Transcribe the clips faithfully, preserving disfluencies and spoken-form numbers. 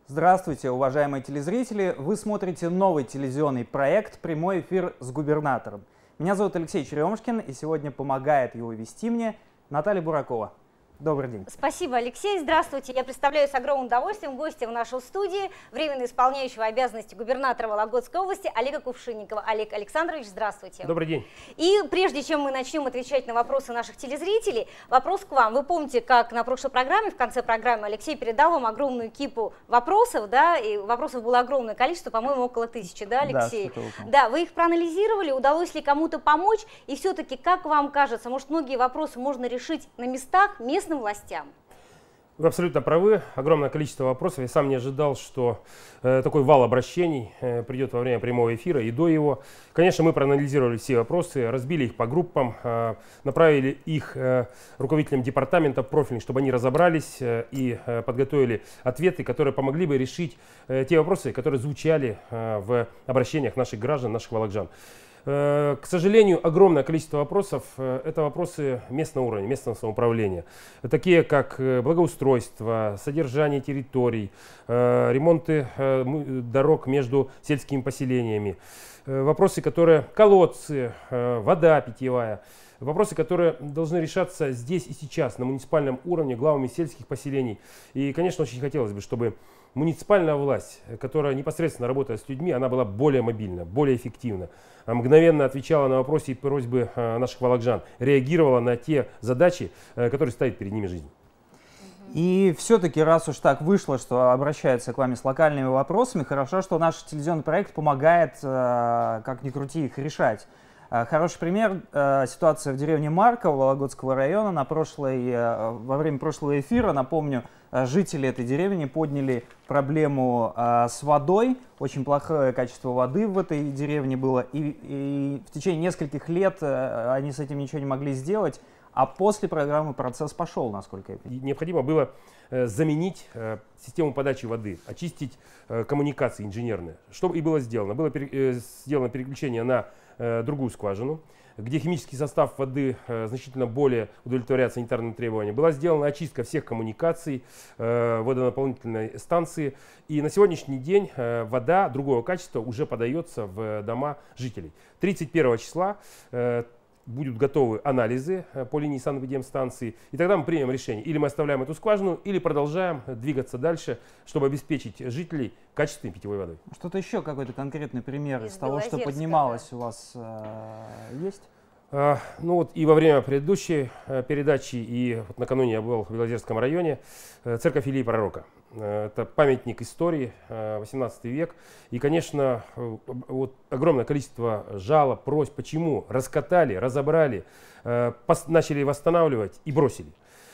Здравствуйте, уважаемые телезрители! Вы смотрите новый телевизионный проект «Прямой эфир с губернатором». Меня зовут Алексей Черемушкин, и сегодня помогает его вести мне Наталья Буракова. Добрый день. Спасибо, Алексей. Здравствуйте. Я представляю с огромным удовольствием гостя в нашей студии, временно исполняющего обязанности губернатора Вологодской области Олега Кувшинникова. Олег Александрович, здравствуйте. Добрый день. И прежде чем мы начнем отвечать на вопросы наших телезрителей, вопрос к вам. Вы помните, как на прошлой программе, в конце программы Алексей передал вам огромную кипу вопросов, да, и вопросов было огромное количество, по-моему, около тысячи, да, Алексей? Да, да, вы их проанализировали, удалось ли кому-то помочь, и все-таки, как вам кажется, может, многие вопросы можно решить на местах, местным властям? Вы абсолютно правы. Огромное количество вопросов. Я сам не ожидал, что э, такой вал обращений э, придет во время прямого эфира и до его. Конечно, мы проанализировали все вопросы, разбили их по группам, э, направили их э, руководителям департаментов профильных, чтобы они разобрались э, и э, подготовили ответы, которые помогли бы решить э, те вопросы, которые звучали э, в обращениях наших граждан, наших волокжан. К сожалению, огромное количество вопросов – это вопросы местного уровня, местного самоуправления. Такие как благоустройство, содержание территорий, ремонты дорог между сельскими поселениями, вопросы, которые колодцы, вода питьевая. Вопросы, которые должны решаться здесь и сейчас, на муниципальном уровне, главами сельских поселений. И, конечно, очень хотелось бы, чтобы муниципальная власть, которая непосредственно работает с людьми, она была более мобильна, более эффективна, мгновенно отвечала на вопросы и просьбы наших волокжан, реагировала на те задачи, которые стоят перед ними жизнь. И все-таки, раз уж так вышло, что обращаются к вами с локальными вопросами, хорошо, что наш телевизионный проект помогает, как ни крути, их решать. Хороший пример – ситуация в деревне Марково Вологодского района. На прошлой, во время прошлого эфира, напомню, жители этой деревни подняли проблему с водой. Очень плохое качество воды в этой деревне было. И, и в течение нескольких лет они с этим ничего не могли сделать. А после программы процесс пошел, насколько я понимаю. Необходимо было заменить систему подачи воды, очистить коммуникации инженерные. Что и было сделано? Было сделано переключение на другую скважину, где химический состав воды э, значительно более удовлетворяет санитарным требованиям. Была сделана очистка всех коммуникаций, э, водонаполнительной станции. И на сегодняшний день э, вода другого качества уже подается в дома жителей. тридцать первого числа э, будут готовы анализы по линии санэпидемстанции, и тогда мы примем решение. Или мы оставляем эту скважину, или продолжаем двигаться дальше, чтобы обеспечить жителей качественной питьевой водой. Что-то еще, какой-то конкретный пример из, из того, что поднималось, да, у вас э, есть? А, ну вот и во время предыдущей э, передачи, и вот накануне я был в Белозерском районе, э, церковь Илии Пророка. Это памятник истории, восемнадцатый век. И, конечно, вот огромное количество жалоб, просьб, почему раскатали, разобрали, начали восстанавливать и бросили.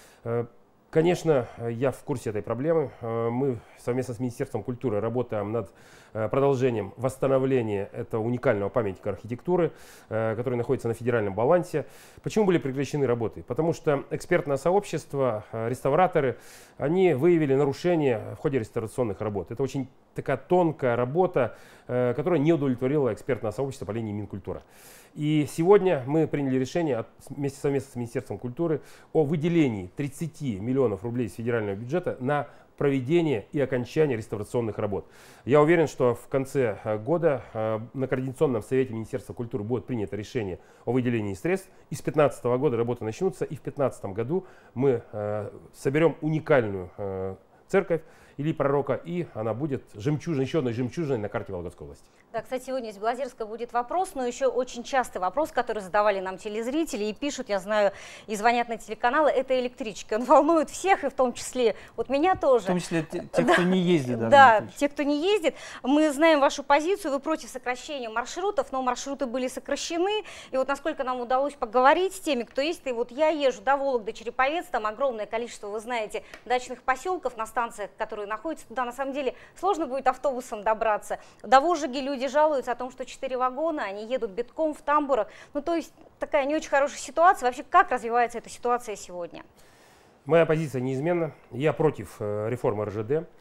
Конечно, я в курсе этой проблемы. Мы совместно с Министерством культуры работаем над продолжением восстановления этого уникального памятника архитектуры, который находится на федеральном балансе. Почему были прекращены работы? Потому что экспертное сообщество, реставраторы, они выявили нарушения в ходе реставрационных работ. Это очень такая тонкая работа, которая не удовлетворила экспертное сообщество по линии Минкультура. И сегодня мы приняли решение вместе совместно с Министерством культуры о выделении тридцати миллионов рублей из федерального бюджета на проведение и окончание реставрационных работ. Я уверен, что в конце года на Координационном совете Министерства культуры будет принято решение о выделении средств. И с две тысячи пятнадцатого года работы начнутся, и в две тысячи пятнадцатом году мы соберем уникальную церковь Илии Пророка, и она будет жемчужиной, еще одной жемчужиной на карте Вологодской области. Да, кстати, сегодня из Белозерска будет вопрос, но еще очень частый вопрос, который задавали нам телезрители и пишут, я знаю, и звонят на телеканалы, это электрички. Он волнует всех, и в том числе вот меня тоже. В том числе те, те кто не ездит. Даже да, те, кто не ездит. Мы знаем вашу позицию, вы против сокращения маршрутов, но маршруты были сокращены. И вот насколько нам удалось поговорить с теми, кто есть, и вот я езжу до Вологды, Череповец, там огромное количество, вы знаете, дачных поселков на станциях, которые находятся туда, на самом деле сложно будет автобусом добраться. До Волжиги люди жалуются о том, что четыре вагона, они едут битком в тамбурах. Ну, то есть такая не очень хорошая ситуация. Вообще, как развивается эта ситуация сегодня? Моя позиция неизменна. Я против э, реформы эр жэ дэ.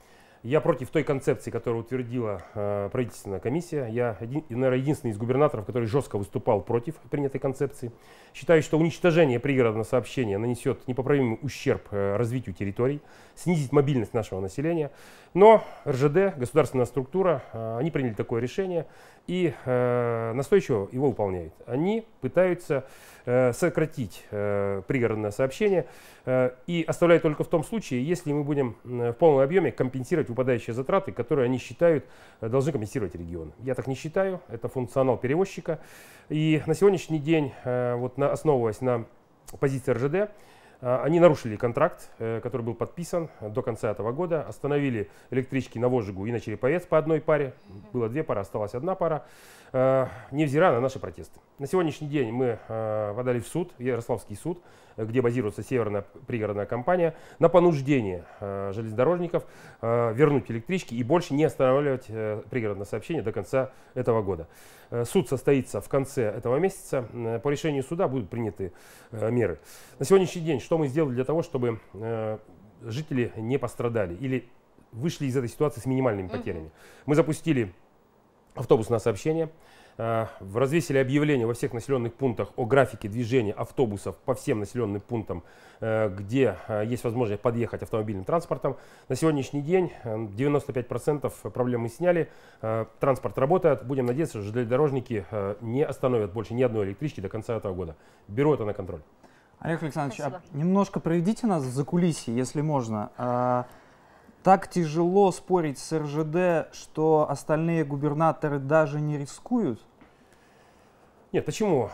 Я против той концепции, которую утвердила э, правительственная комиссия. Я, один, наверное, единственный из губернаторов, который жестко выступал против принятой концепции. Считаю, что уничтожение пригородного сообщения нанесет непоправимый ущерб э, развитию территорий, снизит мобильность нашего населения. Но эр жэ дэ, государственная структура, э, они приняли такое решение и э, настойчиво его выполняют. Они пытаются э, сократить э, пригородное сообщение э, и оставляют только в том случае, если мы будем э, в полном объеме компенсировать выпадающие затраты, которые они считают э, должны компенсировать регионы. Я так не считаю, это функционал перевозчика. И на сегодняшний день, э, вот на, основываясь на позиции эр жэ дэ, они нарушили контракт, который был подписан до конца этого года, остановили электрички на Волжигу и на Череповец по одной паре, было две пары, осталась одна пара, невзирая на наши протесты. На сегодняшний день мы подали в суд, в Ярославский суд, где базируется Северная пригородная компания, на понуждение железнодорожников вернуть электрички и больше не останавливать пригородное сообщение до конца этого года. Суд состоится в конце этого месяца. По решению суда будут приняты меры. На сегодняшний день что мы сделали для того, чтобы жители не пострадали или вышли из этой ситуации с минимальными потерями? Мы запустили автобусное сообщение. Развесили объявления во всех населенных пунктах о графике движения автобусов по всем населенным пунктам, где есть возможность подъехать автомобильным транспортом. На сегодняшний день девяносто пять процентов проблем мы сняли, транспорт работает. Будем надеяться, что железнодорожники не остановят больше ни одной электрички до конца этого года. Беру это на контроль. Олег Александрович, а немножко проведите нас в закулисье, если можно. Так тяжело спорить с эр жэ дэ, что остальные губернаторы даже не рискуют? Нет, почему?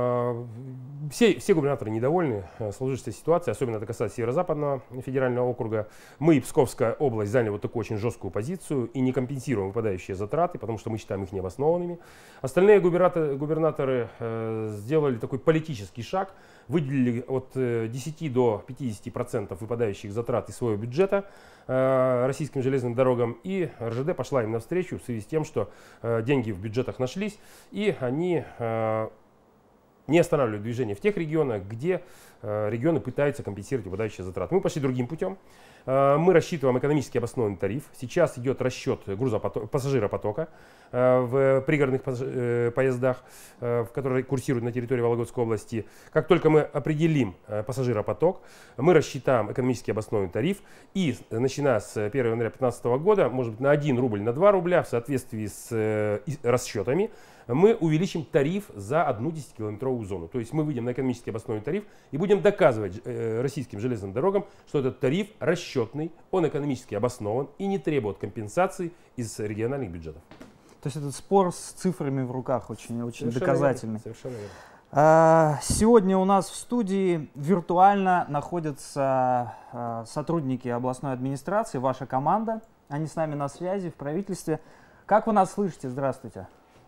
Все, все губернаторы недовольны сложившейся ситуацией, особенно это касается Северо-Западного федерального округа. Мы, Псковская область, заняли вот такую очень жесткую позицию и не компенсируем выпадающие затраты, потому что мы считаем их необоснованными. Остальные губернаторы, губернаторы сделали такой политический шаг, выделили от десяти до пятидесяти процентов выпадающих затрат из своего бюджета э, российским железным дорогам, и эр жэ дэ пошла им навстречу в связи с тем, что э, деньги в бюджетах нашлись, и они э, не останавливают движение в тех регионах, где э, регионы пытаются компенсировать выпадающие затраты. Мы пошли другим путем. Э, мы рассчитываем экономически обоснованный тариф. Сейчас идет расчет грузопотока, пассажиропотока э, в пригородных э, поездах, э, которые курсируют на территории Вологодской области. Как только мы определим э, пассажиропоток, мы рассчитаем экономически обоснованный тариф. И начиная с первого января две тысячи пятнадцатого года, может быть, на один рубль, на два рубля в соответствии с э, расчетами, мы увеличим тариф за одну десятикилометровую зону. То есть мы выйдем на экономически обоснованный тариф и будем доказывать э, российским железным дорогам, что этот тариф расчетный, он экономически обоснован и не требует компенсаций из региональных бюджетов. То есть этот спор с цифрами в руках очень, очень Совершенно доказательный. Верно. Совершенно верно. А, сегодня у нас в студии виртуально находятся а, сотрудники областной администрации, ваша команда. Они с нами на связи в правительстве. Как вы нас слышите? Здравствуйте.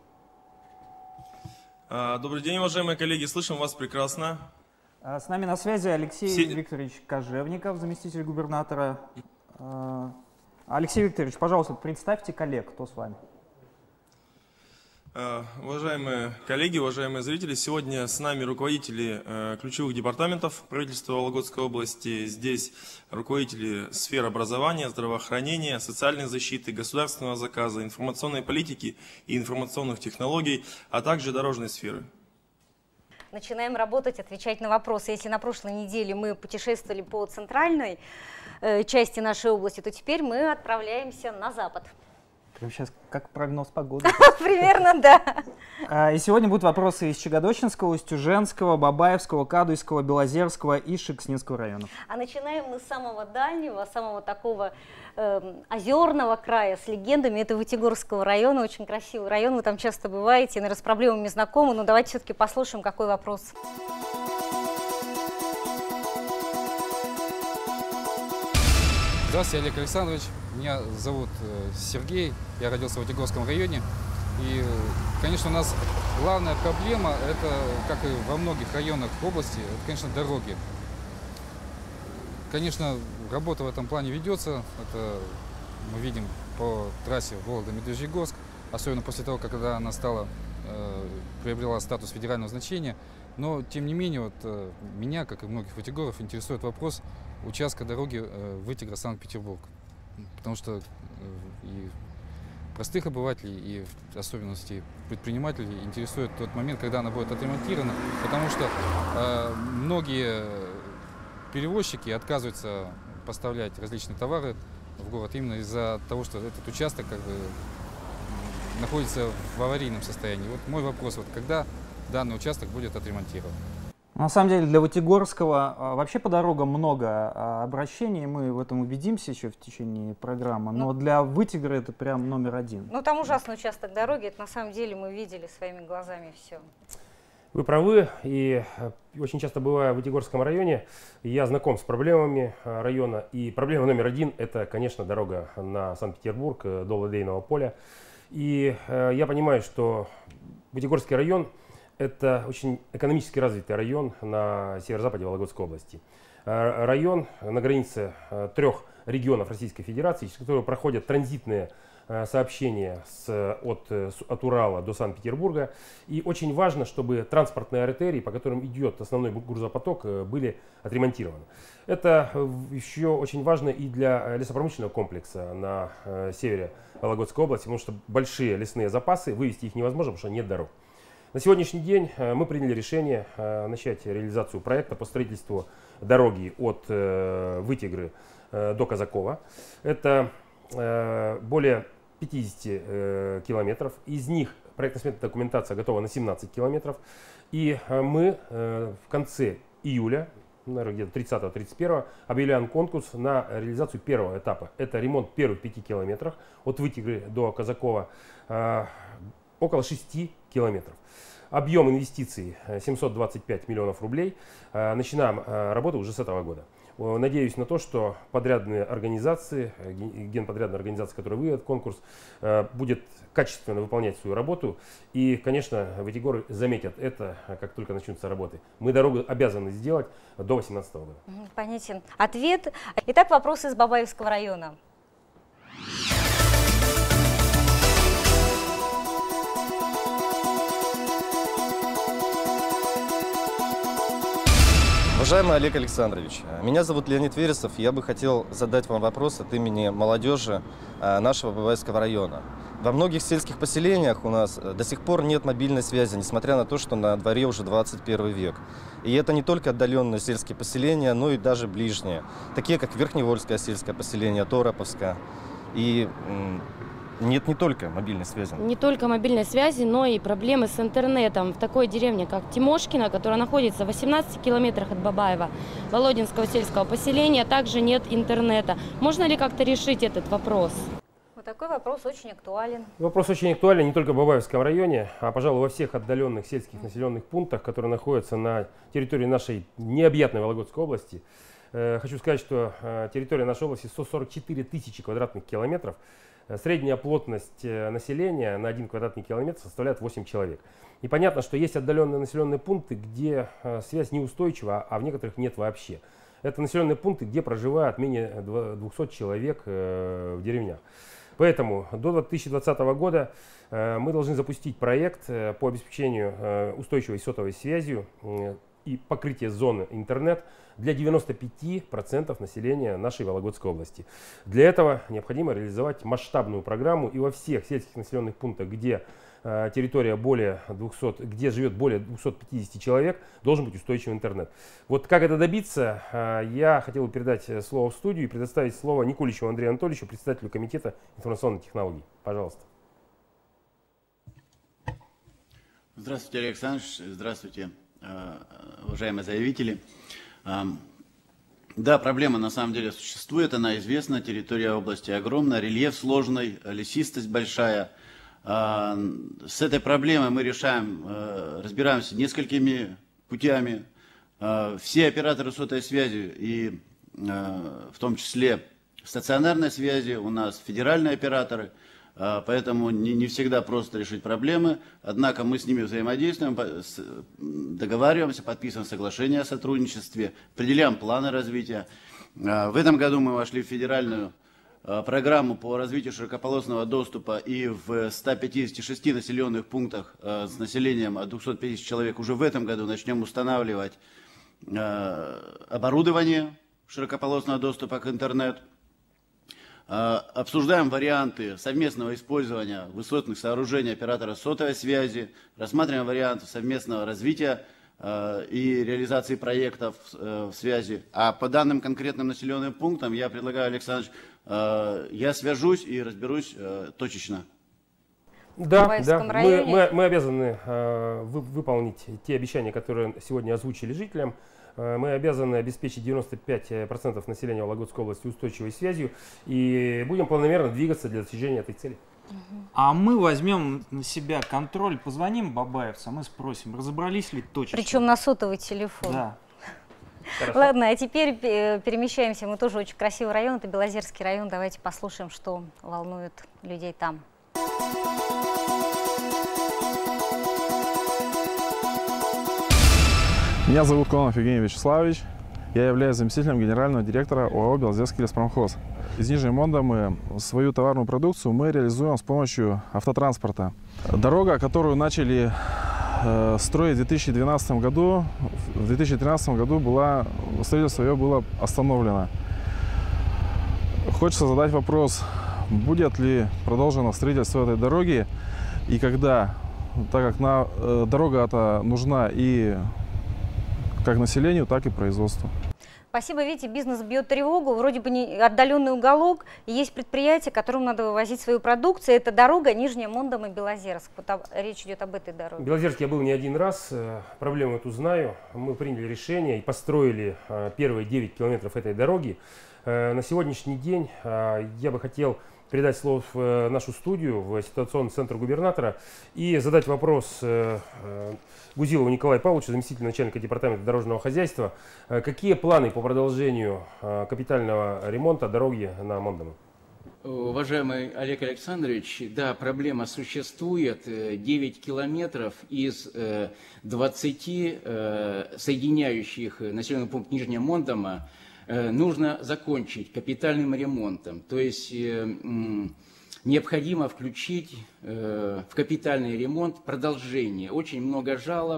Добрый день, уважаемые коллеги, слышим вас прекрасно. С нами на связи Алексей Все... Викторович Кожевников, заместитель губернатора. Алексей Викторович, пожалуйста, представьте коллег, кто с вами. Уважаемые коллеги, уважаемые зрители, сегодня с нами руководители э, ключевых департаментов правительства Вологодской области. Здесь руководители сфер образования, здравоохранения, социальной защиты, государственного заказа, информационной политики и информационных технологий, а также дорожной сферы. Начинаем работать, отвечать на вопросы. Если на прошлой неделе мы путешествовали по центральной э, части нашей области, то теперь мы отправляемся на запад. Прямо сейчас как прогноз погоды. Примерно, да. И сегодня будут вопросы из Чагодочинского, Устюженского, Бабаевского, Кадуйского, Белозерского и Шекснинского районов. А начинаем мы с самого дальнего, самого такого э, озерного края, с легендами. Это Вытегорского района, очень красивый район, вы там часто бываете, наверное, с проблемами знакомы, но давайте все-таки послушаем, какой вопрос. Здравствуйте, Олег Александрович. Меня зовут Сергей, я родился в Вытегорском районе. И, конечно, у нас главная проблема, это, как и во многих районах области, это, конечно, дороги. Конечно, работа в этом плане ведется. Это мы видим по трассе Вологда-Медвежьегорск, особенно после того, когда она стала, э, приобрела статус федерального значения. Но, тем не менее, вот, э, меня, как и многих вытегоров, интересует вопрос участка дороги э, Вытегра-Санкт-Петербург. Потому что и простых обывателей, и в особенности предпринимателей интересует тот момент, когда она будет отремонтирована, потому что э, многие перевозчики отказываются поставлять различные товары в город именно из-за того, что этот участок как бы находится в аварийном состоянии. Вот мой вопрос, вот когда данный участок будет отремонтирован? На самом деле для Вытегорского а, вообще по дорогам много а, обращений, мы в этом убедимся еще в течение программы, но ну, для Вытегры это прям номер один. Ну там ужасный участок дороги, это на самом деле мы видели своими глазами все. Вы правы, и очень часто бывая в Вытегорском районе, я знаком с проблемами района, и проблема номер один – это, конечно, дорога на Санкт-Петербург до Ладейного поля. И э, я понимаю, что Вытегорский район – это очень экономически развитый район на северо-западе Вологодской области. Район на границе трех регионов Российской Федерации, через которые проходят транзитные сообщения с, от, от Урала до Санкт-Петербурга. И очень важно, чтобы транспортные артерии, по которым идет основной грузопоток, были отремонтированы. Это еще очень важно и для лесопромышленного комплекса на севере Вологодской области, потому что большие лесные запасы, вывести их невозможно, потому что нет дорог. На сегодняшний день мы приняли решение начать реализацию проекта по строительству дороги от Вытегры до Казакова. Это более пятидесяти километров. Из них проектно-сметная документация готова на семнадцать километров. И мы в конце июля, наверное, где-то тридцатого тридцать первого, объявляем конкурс на реализацию первого этапа. Это ремонт первых пяти километров от Вытегры до Казакова, около шести километров. Объем инвестиций семьсот двадцать пять миллионов рублей. Начинаем работу уже с этого года. Надеюсь на то, что подрядные организации, генподрядная организация, которая выиграет конкурс, будет качественно выполнять свою работу. И, конечно, Вытегоры заметят это, как только начнутся работы. Мы дорогу обязаны сделать до две тысячи восемнадцатого года. Понятен ответ. Итак, вопросы из Бабаевского района. Уважаемый Олег Александрович, меня зовут Леонид Вересов, я бы хотел задать вам вопрос от имени молодежи нашего Бабаевского района. Во многих сельских поселениях у нас до сих пор нет мобильной связи, несмотря на то, что на дворе уже двадцать первый век. И это не только отдаленные сельские поселения, но и даже ближние, такие как Верхневольское сельское поселение, Тороповское. И нет не только мобильной связи. Не только мобильной связи, но и проблемы с интернетом. В такой деревне, как Тимошкино, которая находится в восемнадцати километрах от Бабаева, Володинского сельского поселения, также нет интернета. Можно ли как-то решить этот вопрос? Вот такой вопрос очень актуален. Вопрос очень актуален не только в Бабаевском районе, а, пожалуй, во всех отдаленных сельских населенных пунктах, которые находятся на территории нашей необъятной Вологодской области. Хочу сказать, что территория нашей области сто сорок четыре тысячи квадратных километров. Средняя плотность населения на один квадратный километр составляет восемь человек. И понятно, что есть отдаленные населенные пункты, где связь неустойчива, а в некоторых нет вообще. Это населенные пункты, где проживает менее двухсот человек в деревнях. Поэтому до две тысячи двадцатого года мы должны запустить проект по обеспечению устойчивой сотовой связью и покрытия зоны интернет для девяноста пяти процентов населения нашей Вологодской области. Для этого необходимо реализовать масштабную программу, и во всех сельских населенных пунктах, где э, территория более двухсот, где живет более двухсот пятидесяти человек, должен быть устойчивый интернет. Вот как это добиться, э, я хотел бы передать слово в студию и предоставить слово Никуличеву Андрею Анатольевичу, председателю комитета информационных технологий. Пожалуйста. Здравствуйте, Олег Александрович. Здравствуйте, уважаемые заявители. Да, проблема на самом деле существует, она известна, территория области огромная, рельеф сложный, лесистость большая. С этой проблемой мы решаем, разбираемся несколькими путями. Все операторы сотовой связи, и в том числе стационарной связи, у нас федеральные операторы, поэтому не, не всегда просто решить проблемы, однако мы с ними взаимодействуем, договариваемся, подписываем соглашение о сотрудничестве, определяем планы развития. В этом году мы вошли в федеральную программу по развитию широкополосного доступа, и в ста пятидесяти шести населенных пунктах с населением от двухсот пятидесяти человек уже в этом году начнем устанавливать оборудование широкополосного доступа к интернету. Обсуждаем варианты совместного использования высотных сооружений оператора сотовой связи, рассматриваем варианты совместного развития и реализации проектов в связи. А по данным конкретным населенным пунктам я предлагаю, Александр Ильич, я свяжусь и разберусь точечно. Да, да. Мы, мы, мы обязаны э, вы, выполнить те обещания, которые сегодня озвучили жителям. Э, мы обязаны обеспечить девяносто пять процентов населения Вологодской области устойчивой связью и будем планомерно двигаться для достижения этой цели. А мы возьмем на себя контроль, позвоним бабаевцам и спросим, разобрались ли точно. Причем на сотовый телефон. Да. Хорошо. Ладно, а теперь перемещаемся. Мы тоже очень красивый район, это Белозерский район. Давайте послушаем, что волнует людей там. Меня зовут Конов Евгений Вячеславович. Я являюсь заместителем генерального директора ОАО «Белозерский леспромхоз». Из Нижнего Монда мы свою товарную продукцию мы реализуем с помощью автотранспорта. Дорога, которую начали э, строить в две тысячи двенадцатом году, в две тысячи тринадцатом году была, строительство ее было остановлено. Хочется задать вопрос, будет ли продолжено строительство этой дороги и когда, так как на, э, дорога эта нужна и как населению, так и производству. Спасибо, видите, бизнес бьет тревогу, вроде бы не отдаленный уголок, и есть предприятие, которому надо вывозить свою продукцию, это дорога Нижняя Мондом и Белозерск. Вот об, речь идет об этой дороге. В Белозерске я был не один раз, проблему эту знаю, мы приняли решение и построили первые девять километров этой дороги. На сегодняшний день я бы хотел передать слово в нашу студию, в ситуационный центр губернатора и задать вопрос Гузилову Николаю Павловичу, заместителю начальника департамента дорожного хозяйства. Какие планы по продолжению капитального ремонта дороги на Мондомо? Уважаемый Олег Александрович, да, проблема существует. девять километров из двадцати соединяющих населенный пункт Нижнего Мондома нужно закончить капитальным ремонтом. То есть необходимо включить в капитальный ремонт продолжение. Очень много жалоб.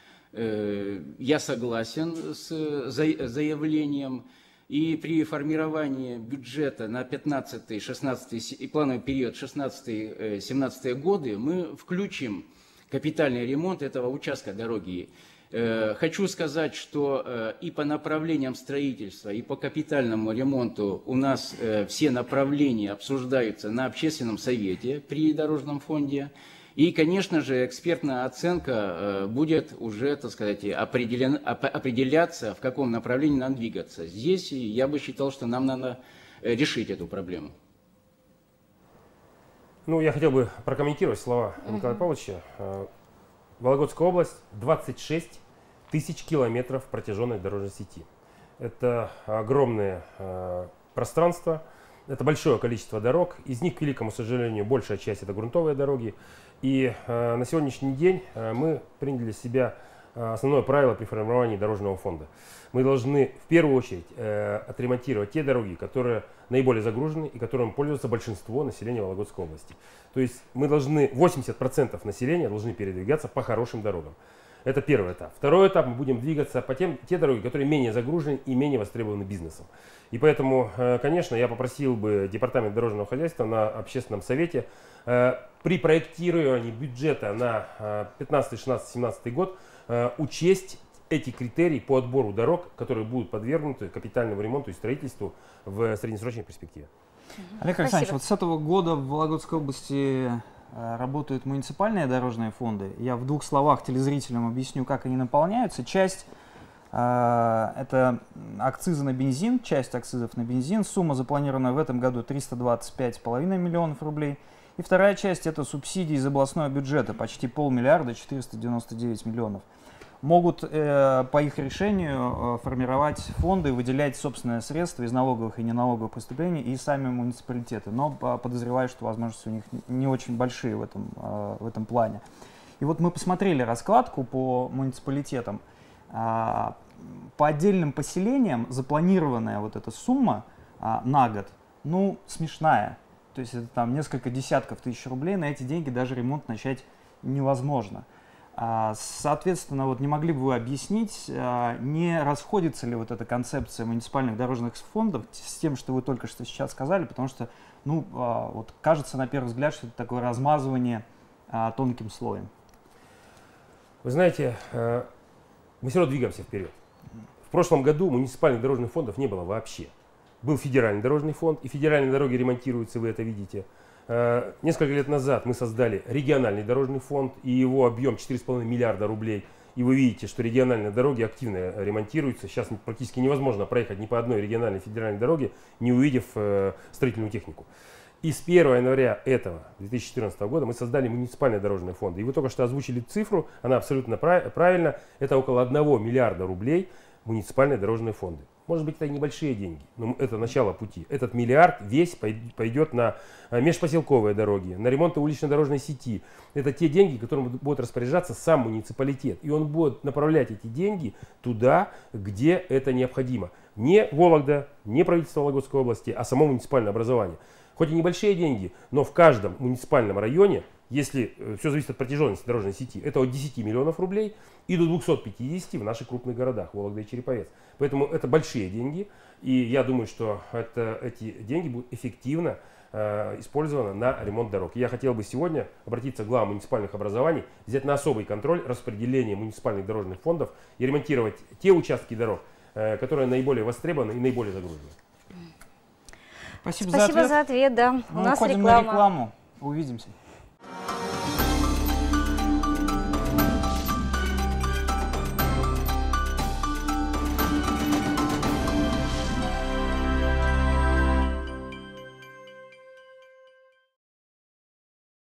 Я согласен с заявлением. И при формировании бюджета на пятнадцатый шестнадцатый и плановый период шестнадцатый семнадцатый годы мы включим капитальный ремонт этого участка дороги. Хочу сказать, что и по направлениям строительства, и по капитальному ремонту у нас все направления обсуждаются на общественном совете при Дорожном фонде. И, конечно же, экспертная оценка будет уже, так сказать, определен, определяться, в каком направлении нам двигаться. Здесь я бы считал, что нам надо решить эту проблему. Ну, я хотел бы прокомментировать слова Николая Павловича. Вологодская область, двадцать шесть тысяч километров протяженной дорожной сети. Это огромное э, пространство, это большое количество дорог. Из них, к великому сожалению, большая часть это грунтовые дороги. И э, на сегодняшний день э, мы приняли для себя э, основное правило при формировании дорожного фонда. Мы должны в первую очередь э, отремонтировать те дороги, которые наиболее загружены и которым пользуется большинство населения Вологодской области. То есть мы должны, восемьдесят процентов населения должны передвигаться по хорошим дорогам. Это первый этап. Второй этап, мы будем двигаться по тем, те дороги, которые менее загружены и менее востребованы бизнесом. И поэтому, конечно, я попросил бы Департамент дорожного хозяйства на общественном совете при проектировании бюджета на пятнадцатый, шестнадцатый, семнадцатый год учесть эти критерии по отбору дорог, которые будут подвергнуты капитальному ремонту и строительству в среднесрочной перспективе. Олег Александрович, вот с этого года в Вологодской области работают муниципальные дорожные фонды. Я в двух словах телезрителям объясню, как они наполняются. Часть э, это акцизы на бензин, часть акцизов на бензин. Сумма запланированная в этом году триста двадцать пять с половиной миллионов рублей. И вторая часть это субсидии из областного бюджета, почти полмиллиарда, четыреста девяносто девять миллионов. Могут э, по их решению э, формировать фонды, выделять собственные средства из налоговых и неналоговых поступлений и сами муниципалитеты. Но э, подозреваю, что возможности у них не очень большие в этом, э, в этом плане. И вот мы посмотрели раскладку по муниципалитетам. Э, по отдельным поселениям запланированная вот эта сумма э, на год, ну, смешная. То есть это там несколько десятков тысяч рублей, на эти деньги даже ремонт начать невозможно. Соответственно, вот не могли бы вы объяснить, не расходится ли вот эта концепция муниципальных дорожных фондов с тем, что вы только что сейчас сказали, потому что, ну, вот кажется на первый взгляд, что это такое размазывание тонким слоем. Вы знаете, мы все равно двигаемся вперед. В прошлом году муниципальных дорожных фондов не было вообще. Был федеральный дорожный фонд, и федеральные дороги ремонтируются, вы это видите. Несколько лет назад мы создали региональный дорожный фонд, и его объем четыре с половиной миллиарда рублей. И вы видите, что региональные дороги активно ремонтируются. Сейчас практически невозможно проехать ни по одной региональной федеральной дороге, не увидев строительную технику. И с первого января этого, две тысячи четырнадцатого года, мы создали муниципальные дорожные фонды. И вы только что озвучили цифру, она абсолютно правильно, это около одного миллиарда рублей муниципальные дорожные фонды. Может быть, это небольшие деньги, но это начало пути. Этот миллиард весь пойдет на межпоселковые дороги, на ремонт улично-дорожной сети. Это те деньги, которыми будет распоряжаться сам муниципалитет. И он будет направлять эти деньги туда, где это необходимо. Не Вологда, не правительство Вологодской области, а само муниципальное образование. Хоть и небольшие деньги, но в каждом муниципальном районе, если все зависит от протяженности дорожной сети, это от десяти миллионов рублей и до двухсот пятидесяти в наших крупных городах, Вологда и Череповец. Поэтому это большие деньги, и я думаю, что это, эти деньги будут эффективно э, использованы на ремонт дорог. И я хотел бы сегодня обратиться к главам муниципальных образований, взять на особый контроль распределение муниципальных дорожных фондов и ремонтировать те участки дорог, э, которые наиболее востребованы и наиболее загружены. Спасибо, Спасибо за ответ. за ответ, да. Мы У нас уходим реклама. на рекламу. Увидимся.